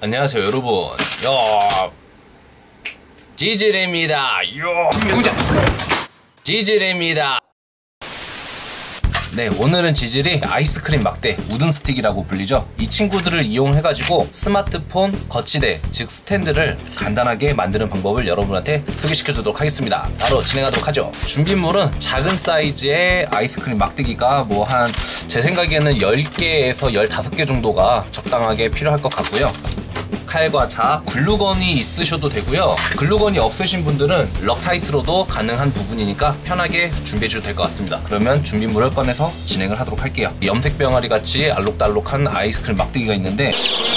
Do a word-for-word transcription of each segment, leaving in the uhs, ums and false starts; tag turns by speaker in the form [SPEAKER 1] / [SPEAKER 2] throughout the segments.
[SPEAKER 1] 안녕하세요 여러분. 야 지질입니다. 요 지질입니다. 네, 오늘은 지질이 아이스크림 막대 우든 스틱이라고 불리죠. 이 친구들을 이용해가지고 스마트폰 거치대, 즉 스탠드를 간단하게 만드는 방법을 여러분한테 소개시켜 주도록 하겠습니다. 바로 진행하도록 하죠. 준비물은 작은 사이즈의 아이스크림 막대기가 뭐 한 제 생각에는 열 개에서 열다섯 개 정도가 적당하게 필요할 것 같고요. 칼과 자, 글루건이 있으셔도 되고요. 글루건이 없으신 분들은 럭타이트로도 가능한 부분이니까 편하게 준비해 주셔도 될 것 같습니다. 그러면 준비물을 꺼내서 진행을 하도록 할게요. 염색 병아리 같이 알록달록한 아이스크림 막대기가 있는데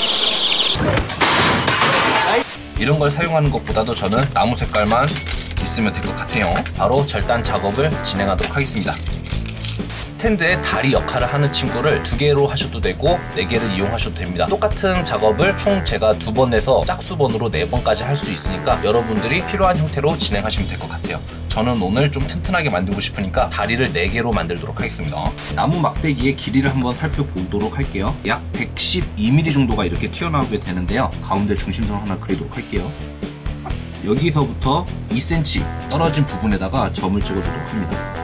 [SPEAKER 1] 이런 걸 사용하는 것보다도 저는 나무 색깔만 있으면 될 것 같아요. 바로 절단 작업을 진행하도록 하겠습니다. 스탠드의 다리 역할을 하는 친구를 두 개로 하셔도 되고 네 개를 이용하셔도 됩니다. 똑같은 작업을 총 제가 두 번 해서 짝수번으로 네 번까지 할 수 있으니까 여러분들이 필요한 형태로 진행하시면 될 것 같아요. 저는 오늘 좀 튼튼하게 만들고 싶으니까 다리를 네 개로 만들도록 하겠습니다. 나무 막대기의 길이를 한번 살펴보도록 할게요. 약 백십이 밀리미터 정도가 이렇게 튀어나오게 되는데요. 가운데 중심선 하나 그리도록 할게요. 여기서부터 이 센티미터 떨어진 부분에다가 점을 찍어주도록 합니다.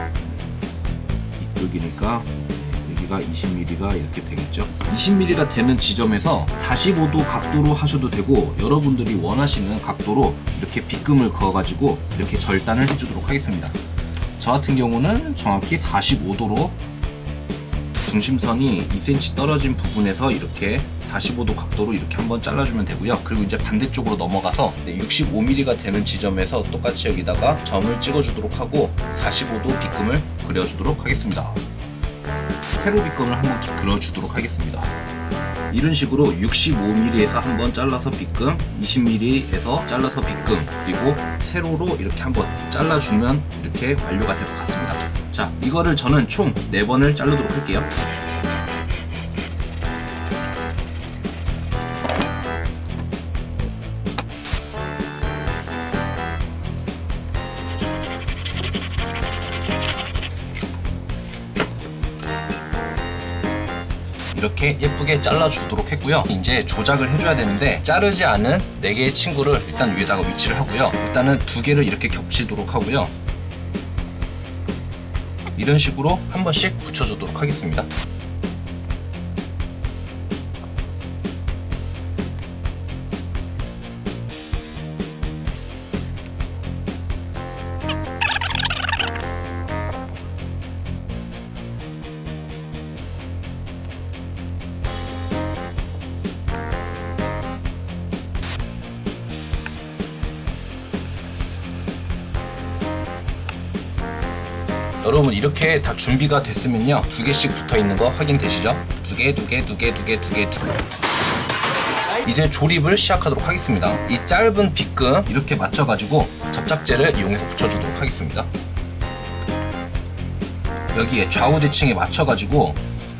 [SPEAKER 1] 이쪽이니까 여기가 이십 밀리미터가 이렇게 되겠죠. 이십 밀리미터가 되는 지점에서 사십오 도 각도로 하셔도 되고 여러분들이 원하시는 각도로 이렇게 빗금을 그어가지고 이렇게 절단을 해주도록 하겠습니다. 저 같은 경우는 정확히 사십오 도로 중심선이 이 센티미터 떨어진 부분에서 이렇게 사십오 도 각도로 이렇게 한번 잘라주면 되고요. 그리고 이제 반대쪽으로 넘어가서 육십오 밀리미터가 되는 지점에서 똑같이 여기다가 점을 찍어주도록 하고 사십오 도 빗금을 그려주도록 하겠습니다. 세로 빗금을 한번 그려주도록 하겠습니다. 이런 식으로 육십오 밀리미터에서 한번 잘라서 빗금, 이십 밀리미터에서 잘라서 빗금, 그리고 세로로 이렇게 한번 잘라주면 이렇게 완료가 될 것 같습니다. 자, 이거를 저는 총 네 번을 자르도록 할게요. 이렇게 예쁘게 잘라주도록 했고요. 이제 조작을 해줘야 되는데 자르지 않은 네 개의 친구를 일단 위에다가 위치를 하고요. 일단은 두 개를 이렇게 겹치도록 하고요. 이런 식으로 한 번씩 붙여주도록 하겠습니다. 여러분 이렇게 다 준비가 됐으면요 두 개씩 붙어 있는 거 확인되시죠? 두 개, 두 개, 두 개, 두 개, 두 개, 두 개. 이제 조립을 시작하도록 하겠습니다. 이 짧은 빗금 이렇게 맞춰가지고 접착제를 이용해서 붙여주도록 하겠습니다. 여기에 좌우 대칭에 맞춰가지고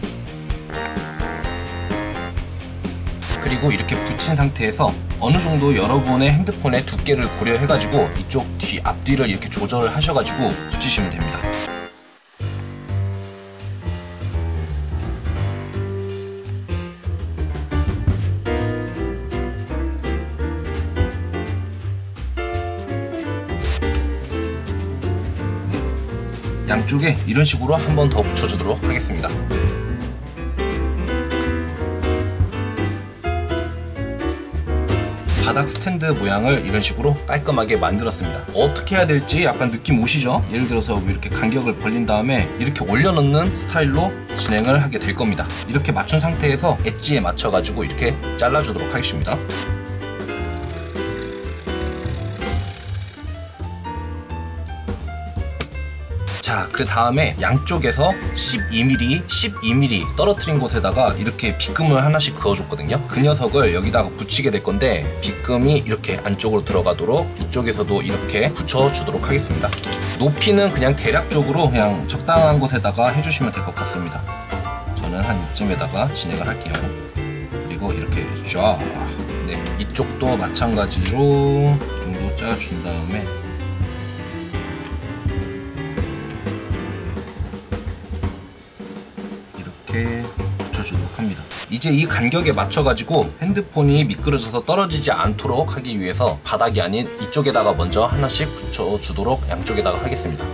[SPEAKER 1] 그리고 이렇게 붙인 상태에서 어느 정도 여러분의 핸드폰의 두께를 고려해가지고 이쪽 뒤 앞뒤를 이렇게 조절을 하셔가지고 붙이시면 됩니다. 양쪽에 이런 식으로 한 번 더 붙여주도록 하겠습니다. 바닥 스탠드 모양을 이런 식으로 깔끔하게 만들었습니다. 어떻게 해야 될지 약간 느낌 오시죠? 예를 들어서 이렇게 간격을 벌린 다음에 이렇게 올려놓는 스타일로 진행을 하게 될 겁니다. 이렇게 맞춘 상태에서 엣지에 맞춰가지고 이렇게 잘라주도록 하겠습니다. 자, 그 다음에 양쪽에서 십이 밀리미터, 십이 밀리미터 떨어뜨린 곳에다가 이렇게 빗금을 하나씩 그어줬거든요. 그 녀석을 여기다가 붙이게 될 건데 빗금이 이렇게 안쪽으로 들어가도록 이쪽에서도 이렇게 붙여주도록 하겠습니다. 높이는 그냥 대략적으로 그냥 적당한 곳에다가 해주시면 될 것 같습니다. 저는 한 이쯤에다가 진행을 할게요. 그리고 이렇게 쫙, 네, 이쪽도 마찬가지로 이 정도 짜준 다음에 이렇게 붙여주도록 합니다. 이제 이 간격에 맞춰가지고 핸드폰이 미끄러져서 떨어지지 않도록 하기 위해서 바닥이 아닌 이쪽에다가 먼저 하나씩 붙여주도록 양쪽에다가 하겠습니다.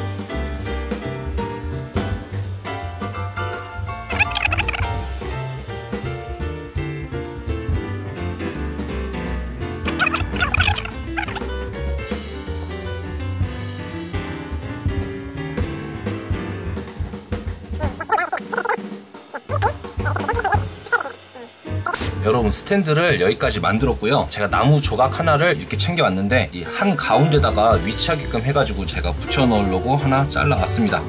[SPEAKER 1] 여러분, 스탠드를 여기까지 만들었고요. 제가 나무 조각 하나를 이렇게 챙겨왔는데 이 한 가운데다가 위치하게끔 해가지고 제가 붙여 넣으려고 하나 잘라왔습니다.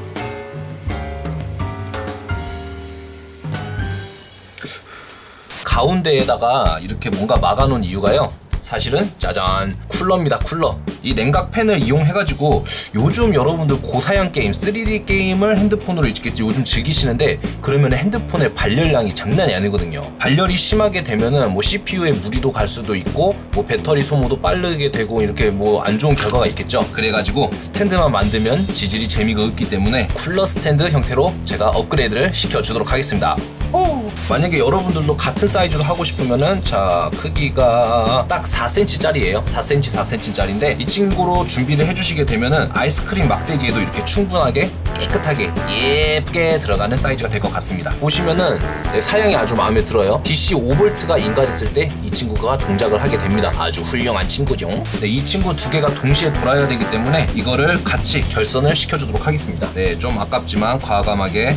[SPEAKER 1] 가운데에다가 이렇게 뭔가 막아놓은 이유가요, 사실은 짜잔, 쿨러입니다. 쿨러. 이 냉각팬을 이용해가지고 요즘 여러분들 고사양 게임, 쓰리디 게임을 핸드폰으로 이렇게 요즘 즐기시는데, 그러면 핸드폰의 발열량이 장난이 아니거든요. 발열이 심하게 되면은 뭐 씨피유에 무리도 갈 수도 있고, 뭐 배터리 소모도 빠르게 되고, 이렇게 뭐 안 좋은 결과가 있겠죠. 그래가지고 스탠드만 만들면 지질이 재미가 없기 때문에 쿨러 스탠드 형태로 제가 업그레이드를 시켜주도록 하겠습니다. 오. 만약에 여러분들도 같은 사이즈로 하고 싶으면은, 자, 크기가 딱 사 센티미터짜리예요. 사 센티미터, 사 센티미터짜리인데 이 친구로 준비를 해주시게 되면은 아이스크림 막대기에도 이렇게 충분하게 깨끗하게 예쁘게 들어가는 사이즈가 될 것 같습니다. 보시면은 네, 사양이 아주 마음에 들어요. 디씨 오 볼트가 인가됐을 때 이 친구가 동작을 하게 됩니다. 아주 훌륭한 친구죠. 네, 이 친구 두 개가 동시에 돌아야 되기 때문에 이거를 같이 결선을 시켜주도록 하겠습니다. 네, 좀 아깝지만 과감하게.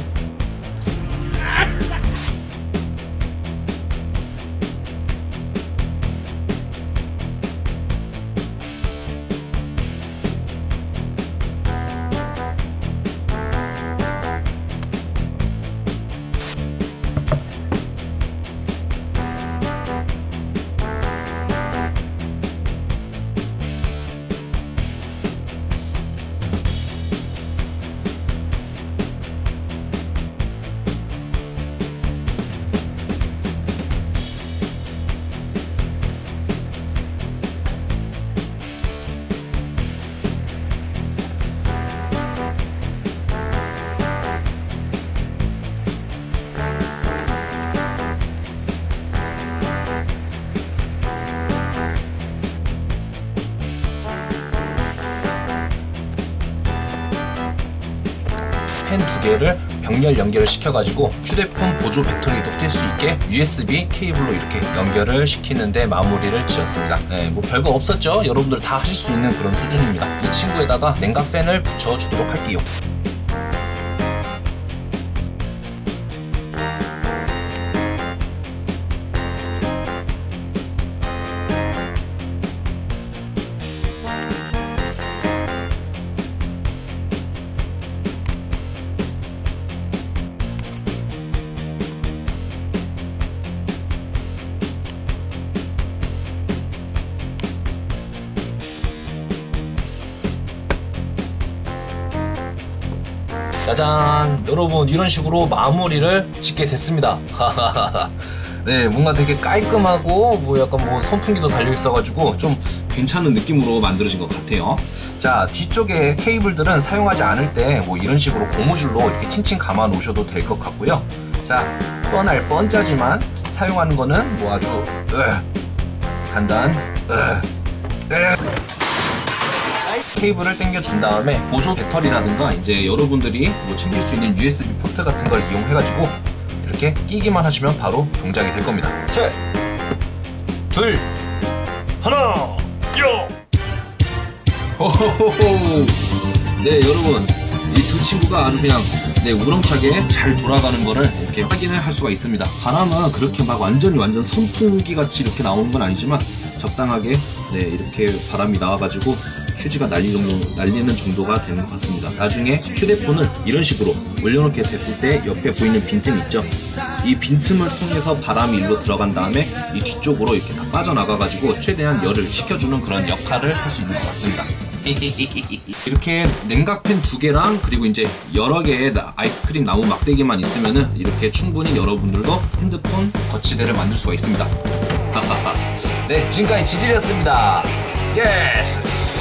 [SPEAKER 1] 펜 두 개를 병렬 연결을 시켜가지고 휴대폰 보조 배터리도 낄 수 있게 유에스비 케이블로 이렇게 연결을 시키는데 마무리를 지었습니다. 네, 뭐 별거 없었죠? 여러분들 다 하실 수 있는 그런 수준입니다. 이 친구에다가 냉각팬을 붙여주도록 할게요. 짜잔! 여러분, 이런 식으로 마무리를 짓게 됐습니다. 네, 뭔가 되게 깔끔하고 뭐 약간 뭐 선풍기도 달려있어가지고 좀 괜찮은 느낌으로 만들어진 것 같아요. 자, 뒤쪽에 케이블들은 사용하지 않을 때 뭐 이런 식으로 고무줄로 이렇게 칭칭 감아 놓으셔도 될 것 같고요. 자, 뻔할 뻔짜지만 사용하는 거는 뭐 아주 으, 간단 으, 으. 케이블을 당겨준 다음에 보조 배터리라든가 이제 여러분들이 뭐 챙길 수 있는 유에스비 포트 같은 걸 이용해가지고 이렇게 끼기만 하시면 바로 동작이 될 겁니다. 셋, 둘, 하나, 요! 호호호호! 네, 여러분, 이 두 친구가 아주 그냥 네, 우렁차게 잘 돌아가는 거를 이렇게 확인을 할 수가 있습니다. 바람은 그렇게 막 완전히 완전 선풍기 같이 이렇게 나오는 건 아니지만 적당하게 네, 이렇게 바람이 나와가지고 휴지가 날리는, 날리는 정도가 되는 것 같습니다. 나중에 휴대폰을 이런 식으로 올려놓게 됐을 때 옆에 보이는 빈틈 있죠? 이 빈틈을 통해서 바람이 일로 들어간 다음에 이 뒤쪽으로 이렇게 다 빠져나가가지고 최대한 열을 식혀주는 그런 역할을 할 수 있는 것 같습니다. 이렇게 냉각팬 두 개랑 그리고 이제 여러 개의 아이스크림 나무 막대기만 있으면은 이렇게 충분히 여러분들도 핸드폰 거치대를 만들 수가 있습니다. 네, 지금까지 지질이었습니다. 예스!